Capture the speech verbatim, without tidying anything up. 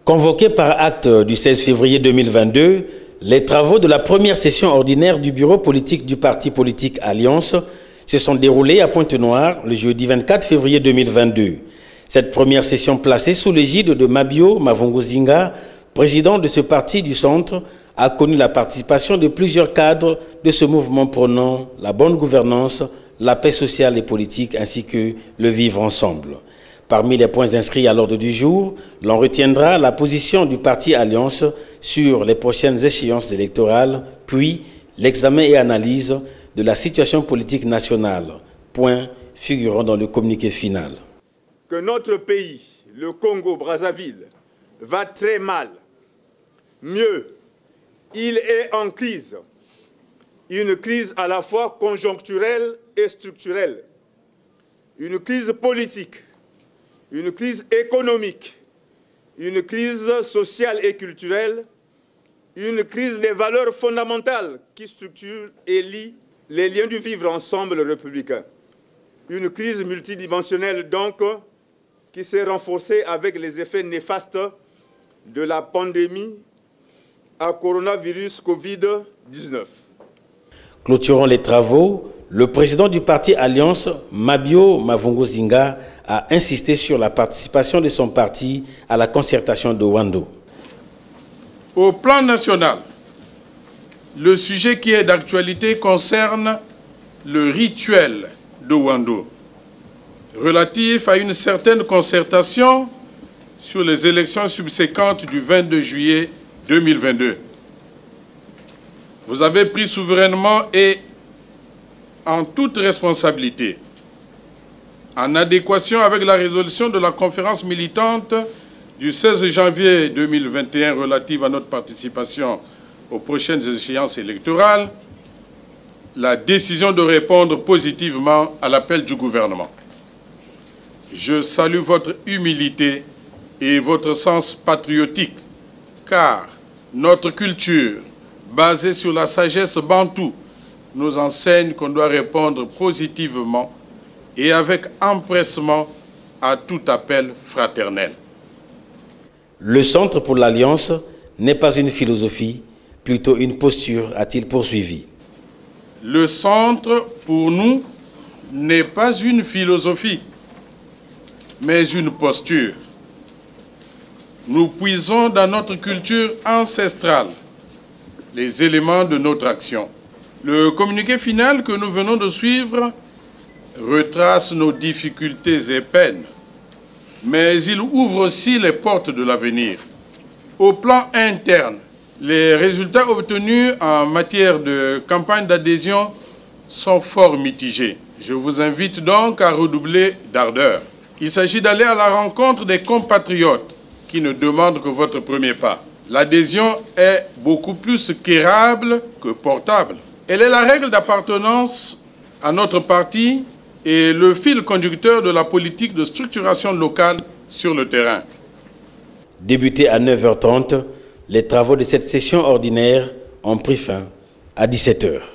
Convoqués par acte du seize février deux mille vingt-deux, les travaux de la première session ordinaire du bureau politique du parti politique Alliance se sont déroulés à Pointe-Noire le jeudi vingt-quatre février deux mille vingt-deux. Cette première session placée sous l'égide de Mabio Mavungu-Zinga, président de ce parti du centre, a connu la participation de plusieurs cadres de ce mouvement prônant la bonne gouvernance, la paix sociale et politique ainsi que le vivre ensemble. Parmi les points inscrits à l'ordre du jour, l'on retiendra la position du parti Alliance sur les prochaines échéances électorales, puis l'examen et analyse de la situation politique nationale, point figurant dans le communiqué final. Que notre pays, le Congo-Brazzaville, va très mal. Mieux, il est en crise. Une crise à la fois conjoncturelle et structurelle. Une crise politique. Une crise économique, une crise sociale et culturelle, une crise des valeurs fondamentales qui structurent et lient les liens du vivre ensemble républicain. Une crise multidimensionnelle donc qui s'est renforcée avec les effets néfastes de la pandémie à coronavirus Covid dix-neuf. Clôturant les travaux, le président du parti Alliance, Mabio Mavungu-Zinga, a insisté sur la participation de son parti à la concertation de Wando. Au plan national, le sujet qui est d'actualité concerne le rituel de Wando, relatif à une certaine concertation sur les élections subséquentes du vingt-deux juillet deux mille vingt-deux. Vous avez pris souverainement et en toute responsabilité, en adéquation avec la résolution de la conférence militante du seize janvier deux mille vingt et un relative à notre participation aux prochaines échéances électorales, la décision de répondre positivement à l'appel du gouvernement. Je salue votre humilité et votre sens patriotique, car notre culture, basée sur la sagesse bantoue, nous enseigne qu'on doit répondre positivement et avec empressement à tout appel fraternel. Le Centre pour l'Alliance n'est pas une philosophie, plutôt une posture, a-t-il poursuivi. Le Centre, pour nous, n'est pas une philosophie, mais une posture. Nous puisons dans notre culture ancestrale les éléments de notre action. Le communiqué final que nous venons de suivre retrace nos difficultés et peines, mais il ouvre aussi les portes de l'avenir. Au plan interne, les résultats obtenus en matière de campagne d'adhésion sont fort mitigés. Je vous invite donc à redoubler d'ardeur. Il s'agit d'aller à la rencontre des compatriotes qui ne demandent que votre premier pas. L'adhésion est beaucoup plus qu'érable que portable. Elle est la règle d'appartenance à notre parti et le fil conducteur de la politique de structuration locale sur le terrain. Débutés à neuf heures trente, les travaux de cette session ordinaire ont pris fin à dix-sept heures.